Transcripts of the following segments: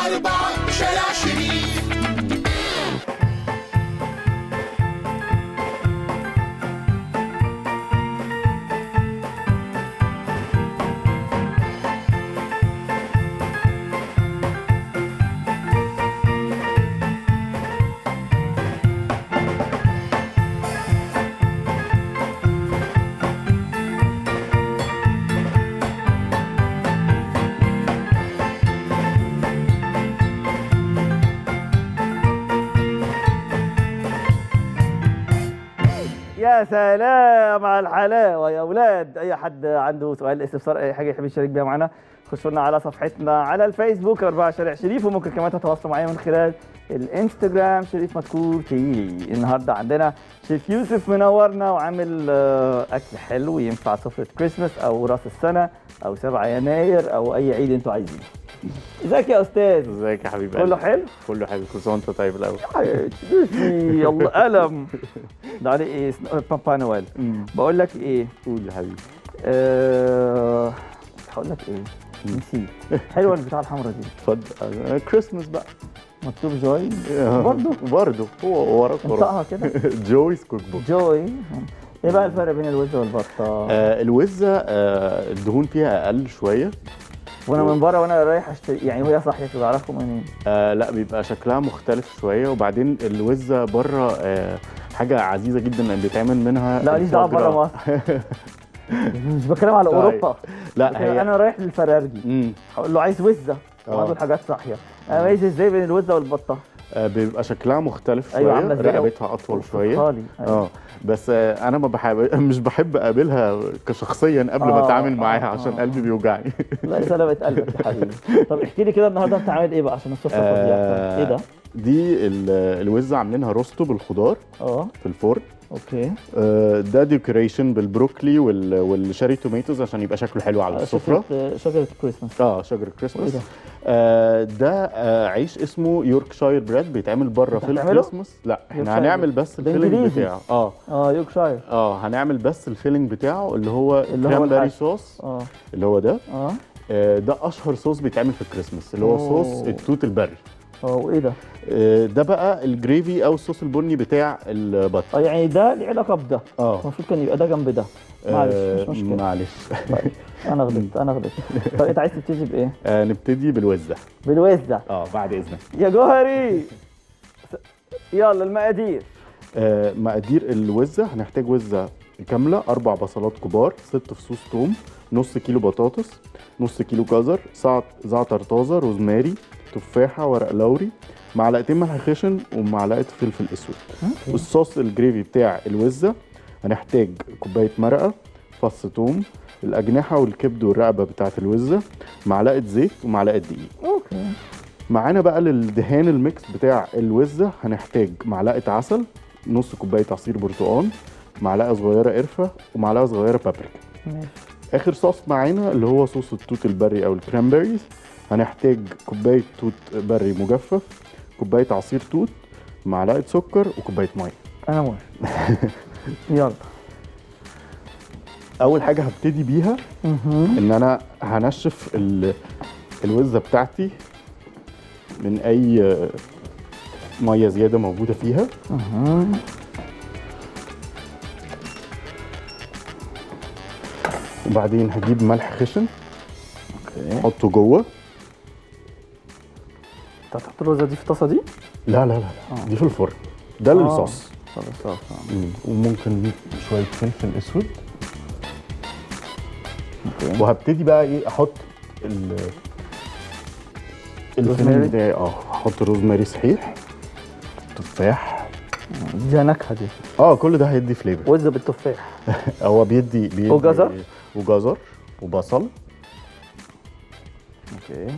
4 شارع شريف. يا سلام على الحلاوه يا اولاد. اي حد عنده سؤال استفسار اي حاجه يحب يشارك بيها معانا خشوا لنا على صفحتنا على الفيسبوك 4 شارع شريف، وممكن كمان تتواصلوا معايا من خلال الانستجرام شريف مدكور تي. النهارده عندنا شيف يوسف منورنا وعامل اكل حلو ينفع سفره كريسماس او راس السنه او 7 يناير او اي عيد انتوا عايزينه. ازيك يا استاذ؟ ازيك يا حبيبي؟ كله حلو؟ كله حلو، كل سنه وانت طيب الاول. يلا قلم ده عليه ايه؟ بابا نويل. بقول لك ايه؟ قول يا حبيبي. هقول لك ايه؟ نسيت. حلوه البتاعه الحمراء دي. اتفضل. كريسماس بقى مكتوب جوي برضه هو وراك انطقها كده. جوي's كوك بوك. جوي. ايه بقى الفرق بين الوزه والبطه؟ الوزه الدهون فيها اقل شويه، وانا من بره وانا رايح اشتري يعني وهي صاحيه كده اعرفكم منين؟ لا بيبقى شكلها مختلف شويه، وبعدين الوزه بره حاجه عزيزه جدا ان بيتعمل منها. لا ماليش دعوه بره مصر. مش بتكلم على اوروبا. لا هي انا رايح للفرارجي هقول له عايز وزه وهاخد حاجات صاحيه. اميز ازاي بين الوزه والبطه؟ بيبقى شكلها مختلف شويه. أيوة رقبتها اطول شويه. أيوة. بس انا مش بحب اقابلها كشخصيا قبل ما اتعامل معاها عشان قلبي بيوجعني. لا سلامة قلبك يا حبيبي. طب احكي لي كده النهارده انت عامل ايه بقى عشان السفره فاضيه؟ ايه ده؟ دي الوزه عاملينها روستو بالخضار في الفرن. اوكي. ده ديكوريشن بالبروكلي والشاري توميتوز عشان يبقى شكله حلو على السفره. شجره كريسماس. شجره كريسماس. ده عيش اسمه يوركشاير بريد بيتعمل بره في الكريسماس. لا احنا هنعمل بس الفيلنج بتاعه. يوركشاير. هنعمل بس الفيلنج بتاعه اللي هو كرامبري صوص. اللي هو ده. ده اشهر صوص بيتعمل في الكريسماس اللي هو صوص التوت البري. وايه ده؟ ده بقى الجريفي او الصوص البني بتاع البط. يعني ده ليه علاقه بده. المفروض كان يبقى ده جنب ده. معلش مش مشكله. معلش. طيب انا غلطت. طب انت عايز تبتدي بايه؟ نبتدي بالوزه. بعد اذنك يا جوهري. يلا المقادير. مقادير الوزه هنحتاج وزه كامله، 4 بصلات كبار، 6 فصوص ثوم، نص كيلو بطاطس، نص كيلو جزر، زعتر طازه، روزماري، تفاحه، ورق لوري، معلقتين ملح خشن ومعلقه فلفل اسود. والصوص الجريفي بتاع الوزه هنحتاج كوبايه مرقه، فص ثوم، الاجنحه والكبد والرقبه بتاعه الوزه، معلقه زيت ومعلقه دقيق. اوكي. معانا بقى للدهان الميكس بتاع الوزه هنحتاج معلقه عسل، نص كوبايه عصير برتقال، معلقه صغيره قرفه ومعلقه صغيره بابريكا. ماشي. اخر صوص معانا اللي هو صوص التوت البري او الكرامبريز، هنحتاج كوبايه توت بري مجفف، كوبايه عصير توت، معلقه سكر وكوبايه ميه. انا موافق. يلا. اول حاجه هبتدي بيها ان انا هنشف الوزه بتاعتي من اي ميه زياده موجوده فيها. وبعدين هجيب ملح خشن احطه جوه. انت هتحط الوزه دي في الطاسه دي؟ لا دي في الفرن. ده للصوص. الصوص. وممكن شويه فلفل اسود. وهبتدي بقى ايه احط الفلفل بتاعي. هحط روزماري صحيح، تفاح. دي نكهه دي. كل ده هيدي فليفر. وزه بالتفاح. هو بيدي وجزر وبصل. اوكي.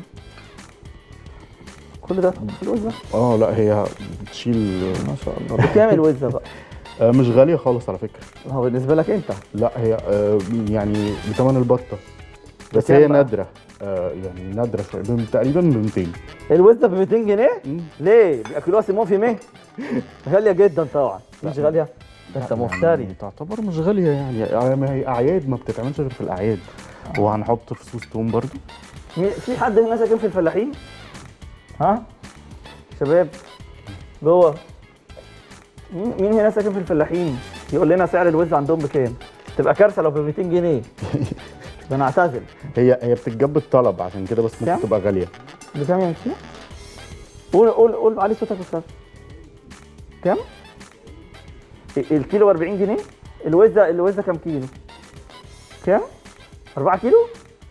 كل ده في الوزه؟ لا هي بتشيل. ما شاء الله. بكام الوزه بقى؟ مش غاليه خالص على فكره. هو بالنسبه لك انت؟ لا هي يعني بثمن البطه، بس هي نادره. يعني نادره شويه، تقريبا ب 200. الوزه ب 200 جنيه؟ ليه؟ بياكلوها سيمون في ميه؟ غاليه جدا طبعا. مش غاليه؟ ده انت مفتري. يعني تعتبر مش غاليه يعني ما هي اعياد، ما بتتعملش غير في الاعياد. وهنحط فصوص توم برضو. في حد هنا ساكن في الفلاحين؟ ها شباب جوه، مين هنا ساكن في الفلاحين يقول لنا سعر الوز عندهم بكام؟ تبقى كارثه لو ب 200 جنيه. ده انا اعتزل. هي بتتجاب بالطلب عشان كده، بس كام؟ ممكن تبقى غاليه. بكام يا مكسي؟ قول علي صوتك بس. كام؟ الكيلو ب 40 جنيه؟ الوزه كام كيلو؟ كام؟ 4 كيلو؟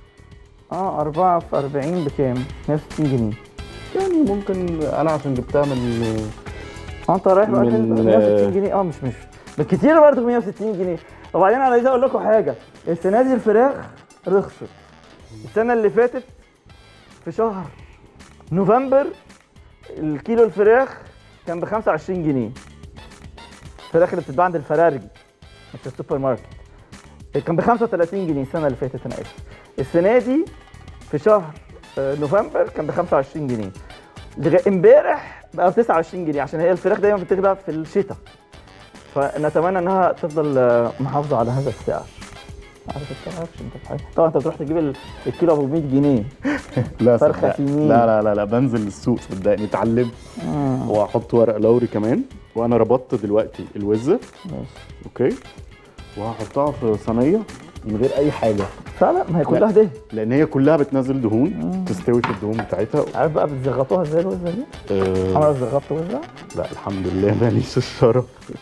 4 في 40 بكام؟ 160 جنيه. يعني ممكن انا عشان جبتها من انت رايح بقى من 160 جنيه. مش بالكتير برضه 160 جنيه. وبعدين انا عايز اقول لكم حاجه، السنه دي الفراخ رخصت. السنه اللي فاتت في شهر نوفمبر الكيلو الفراخ كان ب 25 جنيه. الفراخ اللي بتتباع عند الفرارجي مش في السوبر ماركت كان ب 35 جنيه السنه اللي فاتت. انا اسف. السنه دي في شهر نوفمبر كان ب 25 جنيه. امبارح بقى ب 29 جنيه عشان هي الفراخ دايما بتغلى في الشتاء. فنتمنى انها تفضل محافظه على هذا السعر. عارف التعرفش انت في حاجه؟ طبعا انت بتروح تجيب الكيلو ابو 100 جنيه. لا فرخه صدقني. سنين. لا بنزل السوق صدقني اتعلم. واحط ورق لوري كمان. وانا ربطت دلوقتي الوزه. ماشي. اوكي. وهحطها في صينيه من غير اي حاجه. فعلا ما هي كلها دهن. لان هي كلها بتنزل دهون. تستوي في الدهون بتاعتها. عارف بقى بتزغطوها ازاي الوزه دي؟ عمرك زغطت وزه؟ لا الحمد لله ماليش الشرف.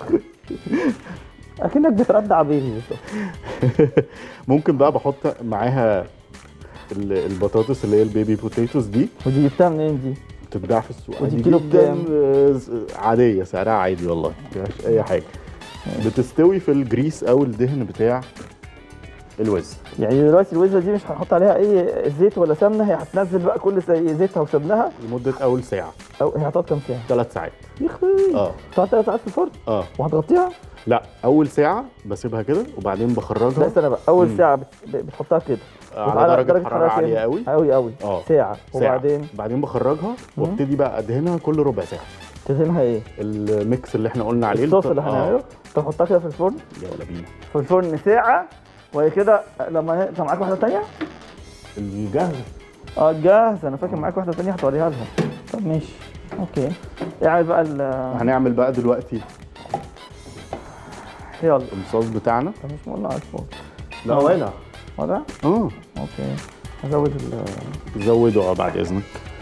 اكنك بتردع بيبي بالظبط. ممكن بقى بحط معاها البطاطس اللي هي البيبي بوتيتوس دي. ودي جبتها منين دي؟ بتتباع في السوق ودي عادي كيلو جدا. بكام؟ عاديه سعرها عادي والله ما فيهاش اي حاجه. بتستوي في الجريس او الدهن بتاع الوز. يعني دلوقتي الوزه دي مش هنحط عليها اي زيت ولا سمنه، هي هتنزل بقى كل زيتها وسمنها. لمده اول ساعه. او هي هتقعد كام ساعه؟ 3 ساعات. يا اخي تقعد 3 ساعات في الفرن؟ وهتغطيها؟ لا اول ساعه بسيبها كده وبعدين بخرجها. لا استنى بقى، اول ساعه بتحطها كده على درجه حراره عاليه قوي قوي ساعه. وبعدين بخرجها وابتدي بقى ادهنها كل ربع ساعه. تدهنها ايه؟ الميكس اللي احنا قلنا عليه، الصوص اللي هنعمله. تحطها كده في الفرن. يلا بينا في الفرن ساعه. وهي كده لما انت معاك واحده ثانيه الجاهزه. جاهزه. انا فاكر معاك واحده ثانيه هتوريها لها. طب ماشي اوكي. اعمل بقى هنعمل بقى دلوقتي يلا الصوص بتاعنا. طب مش مولع على الفوق. لا ولا ولا اوكي. هزود زوده بعد اذنك.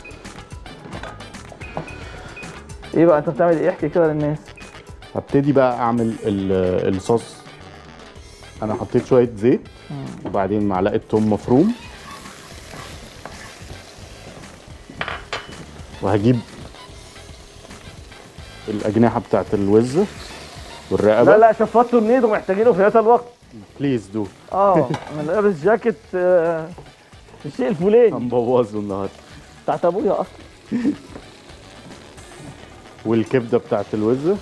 ايه بقى انت بتعمل ايه؟ احكي كده للناس. هبتدي بقى اعمل الصوص. انا حطيت شويه زيت وبعدين معلقه ثوم مفروم. وهجيب الاجنحه بتاعت الوز والرقبه. لا شفطوا النيد ومحتاجينه في هذا الوقت. بليز دو. انا لابس جاكيت الشيء الفلاني. هنبوظه النهارده. بتاعت ابويا اصلا. والكبده بتاعت الوز.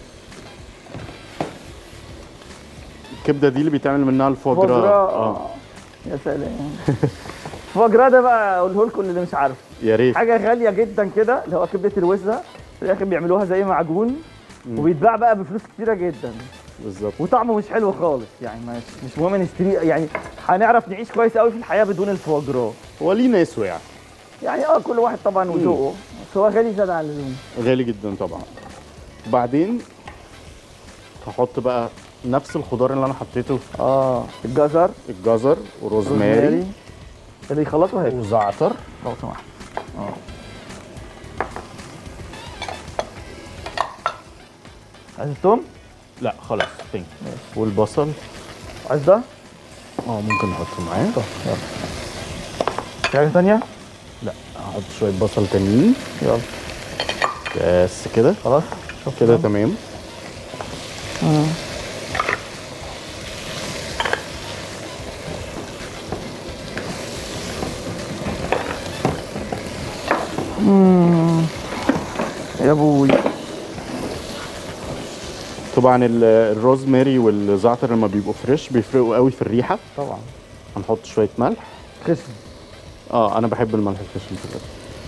الكبده دي اللي بيتعمل منها الفوجرا. يا سلام. الفوجرا ده بقى اقوله لكم اللي مش عارف. يا ريت. حاجه غاليه جدا كده اللي هو كبده الوزه. في الاخر بيعملوها زي معجون وبيتباع بقى بفلوس كتيره جدا. بالظبط. وطعمه مش حلو خالص يعني مش مهم نشتريه يعني. هنعرف نعيش كويس قوي في الحياه بدون الفوجرا. هو ليه ناسه يعني كل واحد طبعا وذوقه. بس هو غالي زياده عن اللزوم. غالي جدا طبعا. وبعدين هحط بقى نفس الخضار اللي انا حطيته. الجزر وروزماري اللي يخلصوا هيك. وزعتر لو سمحت. عايز الثوم؟ لا خلاص ثانك. والبصل عايز ده؟ ممكن نحطه معاه. طب يلا. في حاجه ثانيه؟ لا هحط شويه بصل تانيين. يلا بس كده خلاص كده تمام. يا ابوي. طبعا الروزماري والزعتر لما بيبقوا فريش بيفرقوا قوي في الريحه. طبعا. هنحط شويه ملح خشن. انا بحب الملح الخشن كده.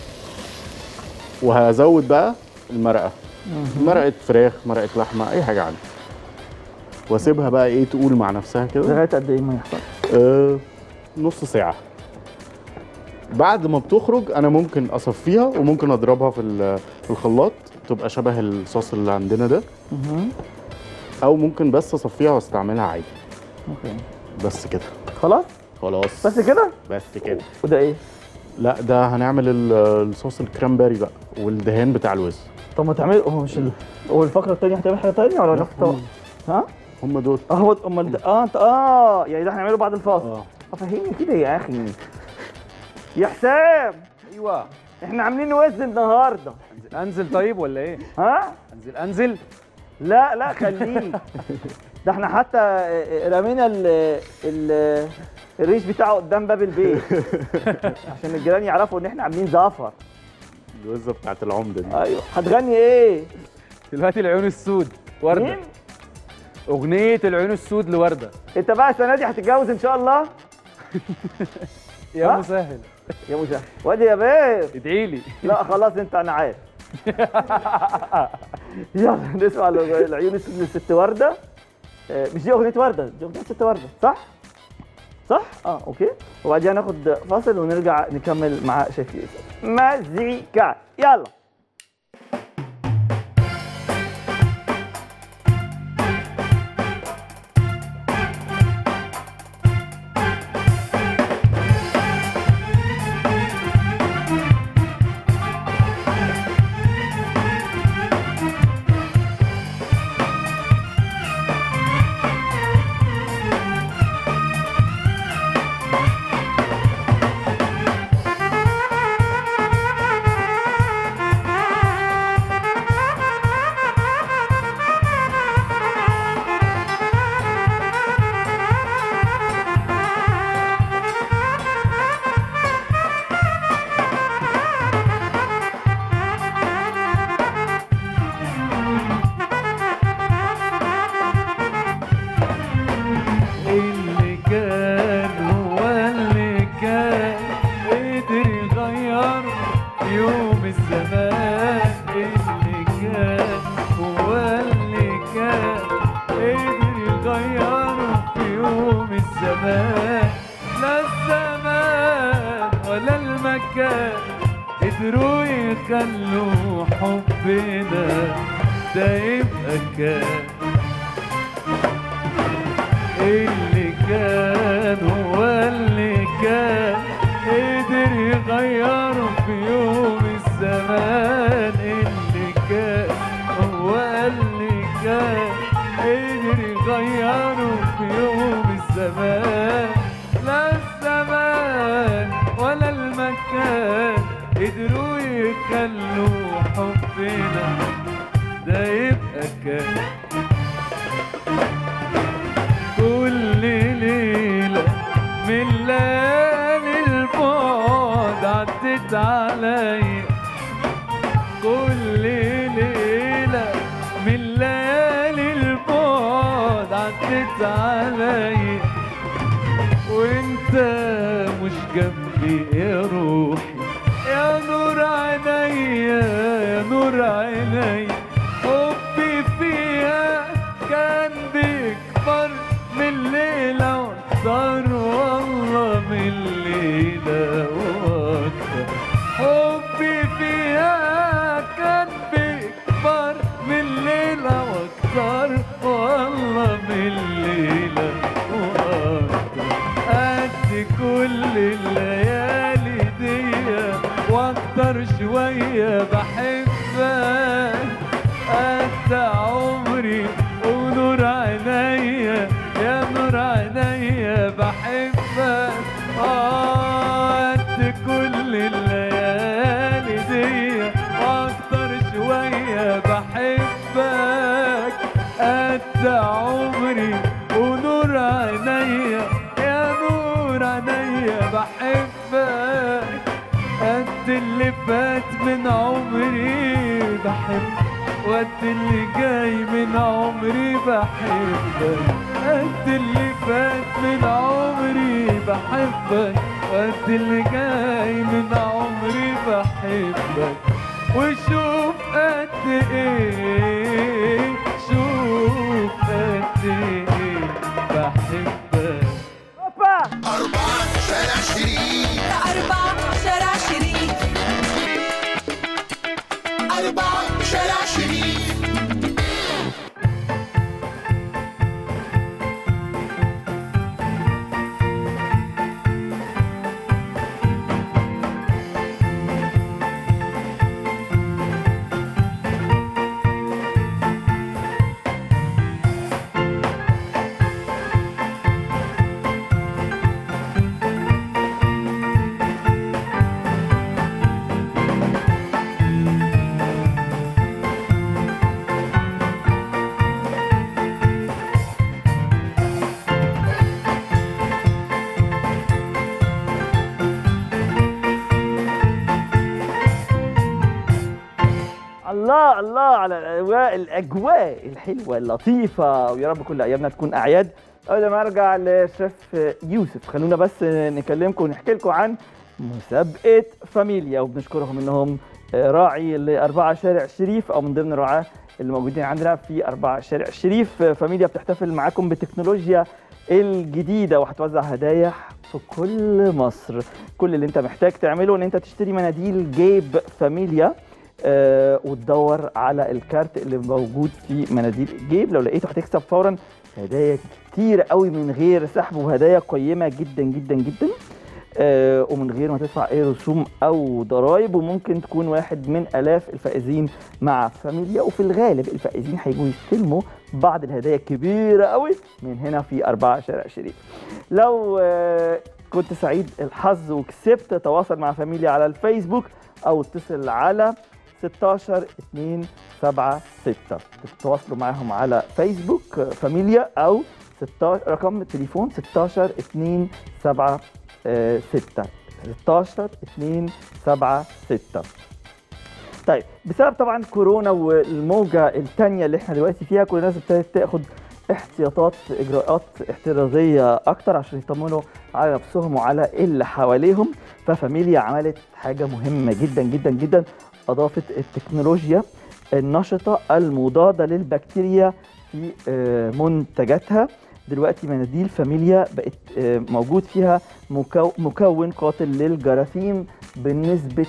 وهزود بقى المرقه. مرقه فراخ، مرقه لحمه، اي حاجه عندي. واسيبها بقى تقول مع نفسها كده لغايه قد ايه ما يحصل؟ نص ساعه. بعد ما بتخرج انا ممكن اصفيها وممكن اضربها في الخلاط تبقى شبه الصوص اللي عندنا ده، او ممكن بس اصفيها واستعملها عادي. اوكي بس كده خلاص خلاص بس كده. بس كده. وده ايه؟ لا ده هنعمل الصوص الكرامبري بقى والدهان بتاع الوز. طب ما تعمل هو مش هو الفقره الثانيه هتعمل حاجه ثانيه ولا نفس الطبق؟ ها؟ هم دول. هو امال انت يعني ده هنعمله بعد الفاصل. فهمني كده يا اخي يا حسام. ايوه احنا عاملين وزن النهارده. انزل طيب ولا ايه؟ ها؟ انزل لا خليه. ده احنا حتى رمينا الريش بتاعه قدام باب البيت عشان الجيران يعرفوا ان احنا عاملين زعفر. الوزه بتاعت العمده دي. ايوه هتغني ايه؟ دلوقتي العيون السود ورده. مين؟ اغنيه العيون السود لورده. انت بقى السنه دي هتتجوز ان شاء الله؟ يا مسهل يا مسهل. وادي يا بيه. ادعي لي. لا خلاص انت انا عارف. يلا نسمع العيون السود للست ورده. مش دي اغنيه ورده، دي اغنيه ست ورده صح؟ صح؟ اوكي. وبعدين هناخد فاصل ونرجع نكمل مع شيف يوسف. مزيكا يلا. قدروا يخلوا حبنا ده يبقى كان اللي كان هو اللي كان قدر يغيره في يوم الزمان اللي كان هو اللي كان قدر يغيره في يوم الزمان لا الزمان ولا المكان قدروا يخلوا حبنا ده يبقى كان كل ليلة من ليالي البعد عدت عليا كل ليلة من ليالي البعد عدت عليا وانت مش جنبي يا روحي يا نور عينيا يا نور عينيا حبي فيها كان بيكبر من ليلة واكتر والله من ليلة واكتر حبي فيها كان بيكبر من ليلة واكتر والله من ليلة واكتر قد كل الليالي دي واكتر شوية بحبك قد عمري ونور عينيا يا نور عينيا بحبك قد كل الليالي دي واكتر شوية بحبك قد عمري ونور عينيا يا نور عينيا بحبك قد اللي فات من عمري بحبك وقت اللي جاي من عمري بحبك قد اللي فات من عمري بحبك وقت اللي جاي من عمري بحبك وشوف قد ايه شوف قد ايه بحبك 4 شارع شريف 4 الله الله على الاجواء الحلوه اللطيفه، ويا رب كل ايامنا تكون اعياد. قبل ما ارجع لشيف يوسف خلونا بس نكلمكم ونحكي لكم عن مسابقه فاميليا، وبنشكرهم انهم راعي ل4 شارع الشريف او من ضمن الرعاه اللي موجودين عندنا في 4 شارع الشريف. فاميليا بتحتفل معاكم بالتكنولوجيا الجديده وهتوزع هدايا في كل مصر. كل اللي انت محتاج تعمله ان انت تشتري مناديل جيب فاميليا وتدور على الكارت اللي موجود في مناديل جيب. لو لقيته هتكسب فورا هدايا كتير قوي من غير سحب، وهدايا قيمه جدا جدا جدا ومن غير ما تدفع اي رسوم او ضرائب، وممكن تكون واحد من الاف الفائزين مع فاميليا. وفي الغالب الفائزين هيجوا يستلموا بعض الهدايا الكبيره قوي من هنا في 4 شارع الشريف. لو كنت سعيد الحظ وكسبت، تواصل مع فاميليا على الفيسبوك او اتصل على 16 2 7 6. تتواصلوا معاهم على فيسبوك فاميليا او 16 رقم التليفون 16 2 7 6 16 2 7 6. طيب بسبب طبعا كورونا والموجه الثانيه اللي احنا دلوقتي فيها، كل الناس ابتدت تاخد احتياطات اجراءات احترازيه اكتر عشان يطمنوا على نفسهم وعلى اللي حواليهم. ففاميليا عملت حاجه مهمه جدا جدا جدا، اضافت التكنولوجيا النشطه المضاده للبكتيريا في منتجاتها. دلوقتي مناديل فاميليا بقت موجود فيها مكون قاتل للجراثيم بنسبة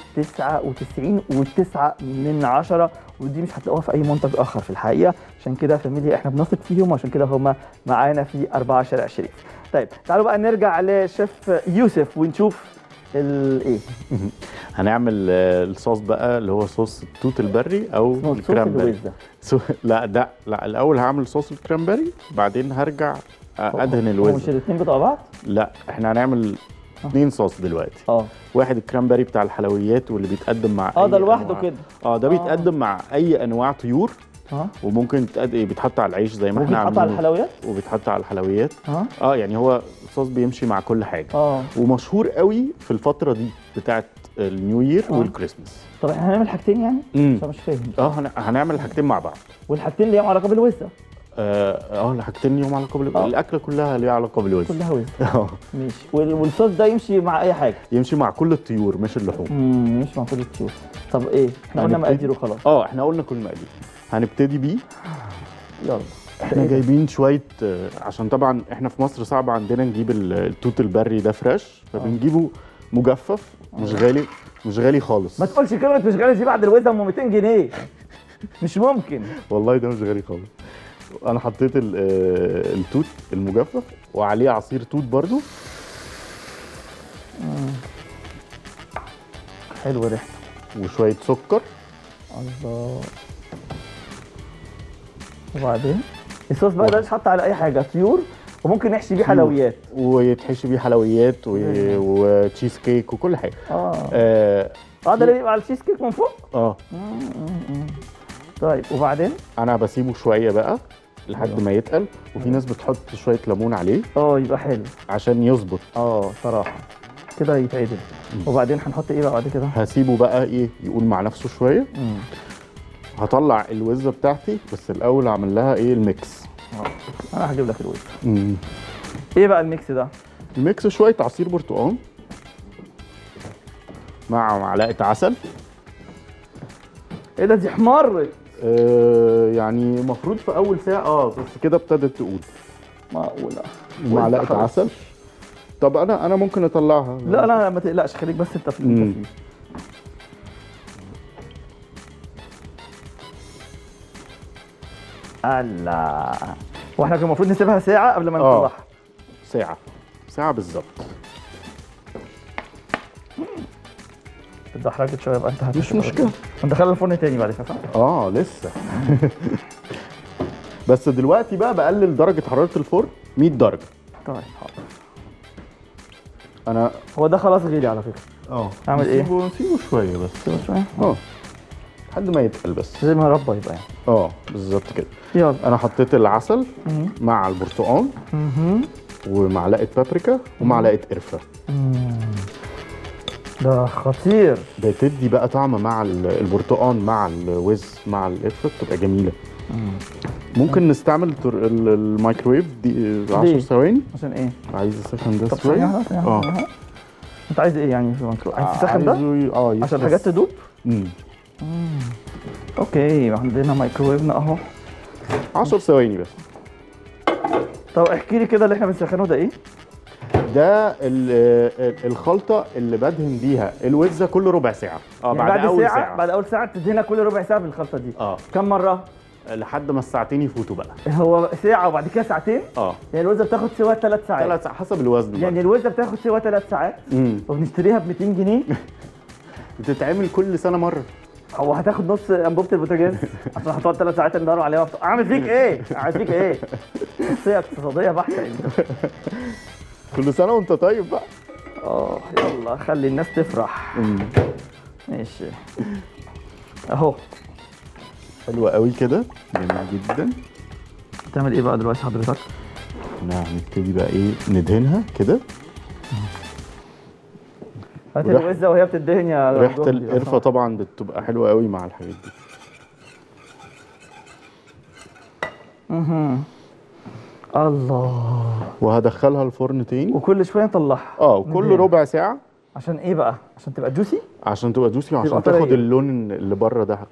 99.9، ودي مش هتلاقوها في أي منتج آخر في الحقيقة. عشان كده فاميليا احنا بنثق فيهم، وعشان كده هم معانا في 4 شارع الشريف. طيب تعالوا بقى نرجع لشيف يوسف ونشوف ايه. هنعمل الصوص بقى اللي هو صوص التوت البري او الكرامبري. لا الاول هعمل صوص الكرامبري، بعدين هرجع ادهن الوز. مش الاثنين بتوع بعض؟ لا احنا هنعمل 2 صوص دلوقتي. واحد الكرامبري بتاع الحلويات واللي بيتقدم مع ده لوحده كده. ده بيتقدم مع اي انواع طيور. وممكن بيتحط على العيش زي ما احنا عاملين، وبيتحط على الحلويات وبيتحط على الحلويات. يعني هو الصوص بيمشي مع كل حاجه. ومشهور قوي في الفتره دي بتاعه النيو يير والكريسماس. طب احنا هنعمل حاجتين يعني؟ عشان مش فاهم. هنعمل الحاجتين مع بعض. والحاجتين ليهم علاقه بالوزه؟ الحاجتين ليهم علاقه بالوزه. الاكله كلها ليها علاقه بالوزه. كلها وزه. ماشي. والصوص ده يمشي مع اي حاجه؟ يمشي مع كل الطيور مش اللحوم. يمشي مع كل الطيور. طب ايه؟ احنا قلنا مقادير وخلاص. احنا قلنا كل مقادير. هنبتدي بيه. يلا. احنا جايبين شويه، عشان طبعا احنا في مصر صعب عندنا نجيب التوت البري ده فريش، فبنجيبه مجفف. مش غالي خالص. ما تقولش كلمه مش غالي دي بعد الوزن ام 200 جنيه. مش ممكن. والله ده مش غالي خالص. انا حطيت التوت المجفف وعليه عصير توت برضو. حلو ريحته. وشويه سكر. الله. وبعدين الصوص بقى ده يتحط على اي حاجه، طيور، وممكن نحشي بيه حلويات. ويتحشي بيه حلويات وتشيز كيك وكل حاجه. ده اللي بيبقى على التشيز كيك من فوق. طيب وبعدين انا بسيبه شويه بقى لحد ما يتقل، وفي ناس بتحط شويه ليمون عليه. يبقى حلو عشان يظبط. صراحه كده يتعدل. وبعدين هنحط ايه بقى بعد كده؟ هسيبه بقى يقول مع نفسه شويه. هطلع الوزه بتاعتي، بس الاول اعمل لها الميكس. انا هجيب لك الوزه. ايه بقى الميكس ده؟ الميكس شويه عصير برتقال مع معلقه عسل. ايه ده؟ دي احمرت. يعني المفروض في اول ساعه بس كده ابتدت تقول. معقوله؟ معلقه عسل. طب انا ممكن اطلعها. لا ما تقلقش، خليك بس انت في اللي انت فيه. الله. واحنا كان المفروض نسيبها ساعه قبل ما نطلعها. ساعه بالظبط. اتدحرجت شويه يبقى انت مش مشكله. ندخلها الفرن تاني بعد كده صح؟ لسه. بس دلوقتي بقى بقلل درجه حراره الفرن 100 درجه. طيب حاضر. هو ده خلاص غلي على فكره. اعمل ايه؟ نسيبه شويه بس. لحد ما يتقل بس. زي ما ربى يبقى يعني. بالظبط كده. يلا. انا حطيت العسل مع البرتقال ومعلقه بابريكا ومعلقه قرفه. ده خطير. بتدي بقى طعم مع البرتقال مع الوز مع القرفه، بتبقى جميله. ممكن نستعمل الميكرويف دي 10 ثواني. عشان ايه؟ عايز اسخن ده طب شويه. ثانية. انت عايز ايه يعني في الميكرو؟ عايز تسخن ده؟ عشان عشان الحاجات تدوب؟ امم اوكي، عندنا مايكرويفنا اهو. 10 ثواني بس. طب احكي لي كده اللي احنا بنسخنه ده ايه؟ ده الخلطه اللي بدهن بيها الوزه كل ربع ساعه. يعني بعد اول ساعه. بعد اول ساعه تدهنها كل ربع ساعه بالخلطه دي. كم مره؟ لحد ما الساعتين يفوتوا بقى. هو ساعه وبعد كده ساعتين؟ يعني الوزه بتاخد سوا 3 ساعات. 3 ساعات حسب الوزن بقى. يعني الوزه بتاخد سوا 3 ساعات وبنشتريها ب 200 جنيه. بتتعمل كل سنه مره. هو هتاخد نص انبوبه البوتاجاز عشان هتقعد 3 ساعات ندور عليها اعمل فيك ايه؟ عايز فيك ايه؟ شخصيه اقتصاديه بحته انت. كل سنه وانت طيب بقى. يلا خلي الناس تفرح. ماشي اهو. حلوه قوي كده، جميل جدا. بتعمل ايه بقى دلوقتي حضرتك؟ هنبتدي بقى ايه، ندهنها كده. هات الوزه وهي بتدهن يا ريحه القرفه طبعا بتبقى حلوه قوي مع الحاجات دي. الله. وهدخلها الفرن تاني وكل شويه نطلعها. وكل ربع ساعه. عشان ايه بقى؟ عشان تبقى جوسي؟ عشان تبقى جوسي وعشان تاخد اللون اللي بره ده.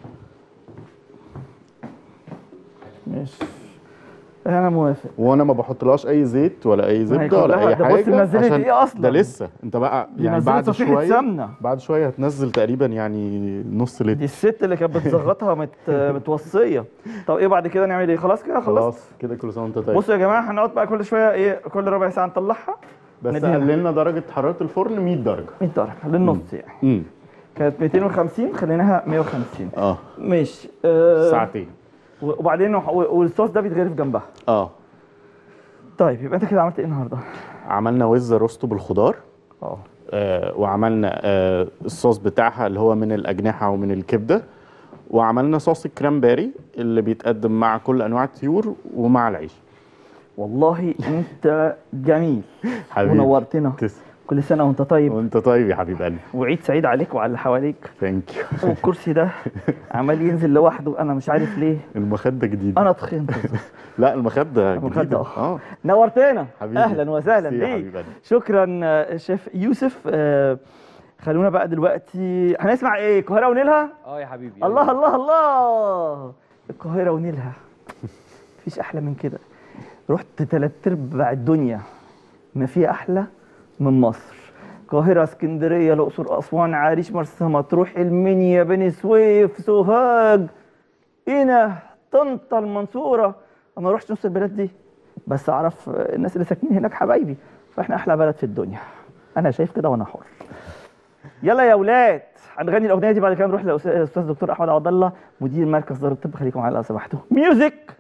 ماشي، انا موافق. وانا ما بحطلهاش اي زيت ولا اي زبده ولا اي حاجه. بص منزلت ايه اصلا؟ ده لسه انت بقى يعني بعد شويه هتنزل تقريبا يعني نص لتر. دي الست اللي كانت بتزغطها متوصيه. طب ايه بعد كده نعمل ايه؟ خلاص كده خلاص كده كل سنه وانت طيب. بصوا يا جماعه، هنقعد بقى كل شويه كل ربع ساعه نطلعها. بس قللنا درجه حراره الفرن 100 درجه. 100 درجه للنص يعني. كانت 250 خليناها 150. ماشي. ساعتين. وبعدين والصوص ده بيتغرف جنبها. طيب يبقى انت كده عملت ايه النهارده؟ عملنا وزه روستو بالخضار. وعملنا الصوص بتاعها اللي هو من الاجنحه ومن الكبده. وعملنا صوص الكرامباري اللي بيتقدم مع كل انواع الطيور ومع العيش. والله انت جميل حبيبي ونورتنا. كل سنه وانت طيب. وانت طيب يا حبيب قلبي. وعيد سعيد عليك وعلى اللي حواليك. ثانك يو. والكرسي ده عمال ينزل لوحده، انا مش عارف ليه. المخده جديد. انا تخنت. لا المخده جديده. نورتنا. حبيبي. اهلا وسهلا بيك. شكرا شيف يوسف. خلونا بقى دلوقتي هنسمع ايه؟ القاهره ونيلها؟ يا حبيبي. الله الله الله. القاهره ونيلها مفيش احلى من كده. رحت 3/4 الدنيا، ما في احلى من مصر. القاهره، اسكندريه، الاقصر، اسوان، عريش، مرسى مطروح، المنيا، بني سويف، سوهاج، قنا، طنطا، المنصوره. انا ما رحتش نص البلاد دي، بس اعرف الناس اللي ساكنين هناك حبايبي، فاحنا احلى بلد في الدنيا. انا شايف كده وانا حر. يلا يا اولاد، هنغني الاغنيه دي بعد كده نروح للاستاذ دكتور احمد عبد الله مدير مركز دار الطب. خليكم معايا لو سمحتوا. ميوزك.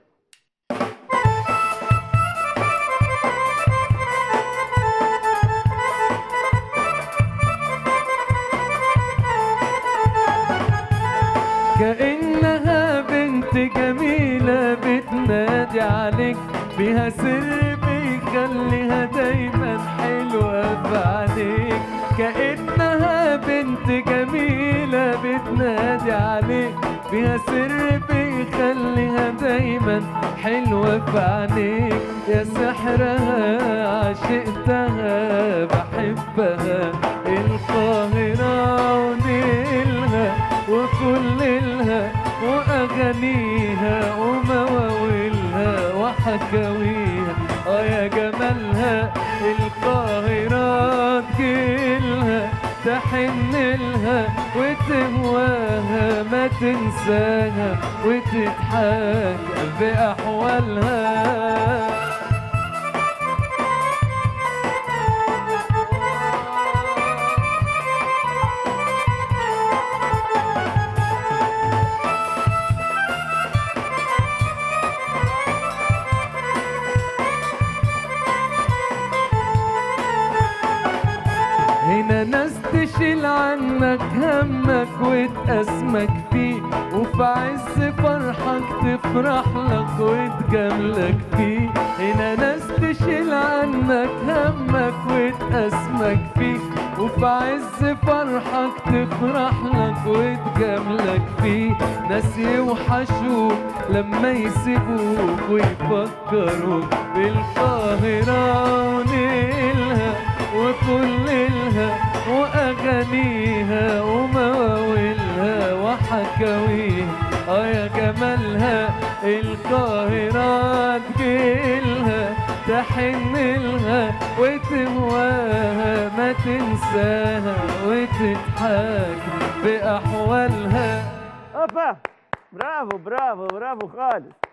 كأنها بنت جميلة بتنادي عليك، بيها سر بيخليها دايما حلوة في عينيك. كأنها بنت جميلة بتنادي عليك، بيها سر بيخليها دايما حلوة في عينيك. يا سحرها عشقتها بحبها، القاهرة ونيلها وكلها وأغانيها ومواويلها وحكاويها. يا جمالها القاهرة تجيلها، تحنلها وتهواها، ما تنساها وتضحك بأحوالها. هنا ناس تشيل عنك هم همك وتأسمك فيه، وفي عز فرحك تفرح لك وتجاملك فيه. هنا ناس تشيل عنك همك وتأسمك فيه، وفي عز فرحك تفرح لك وتجاملك فيه. ناس يوحشوك لما يسيبوك ويفكروك بالقاهرة ونيلها وكللها وأغانيها ومواويلها وحكاويها. يا جمالها القاهرة تجيلها تحنلها وتهواها ما تنساها وتضحك بأحوالها. اوبا برافو برافو برافو خالص.